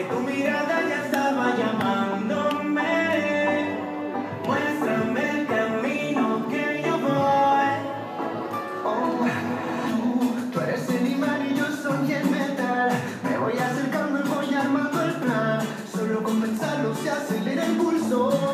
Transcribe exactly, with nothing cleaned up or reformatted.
que tu mirada ya estaba llamándome. Muéstrame el camino que yo voy. Oh, tú, tú eres el imán y yo soy el metal. Me voy acercando y voy armando el plan. Solo con pensarlo se acelera el pulso.